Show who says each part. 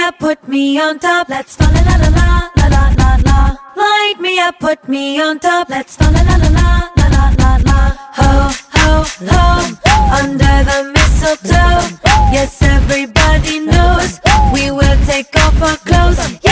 Speaker 1: up, put me on top. Let's fa la la la la la la la la. Light me up, put me on top. Let's fa la la la la la la la la. Ho ho ho, under the mistletoe. Yes, everybody knows we will take off our clothes.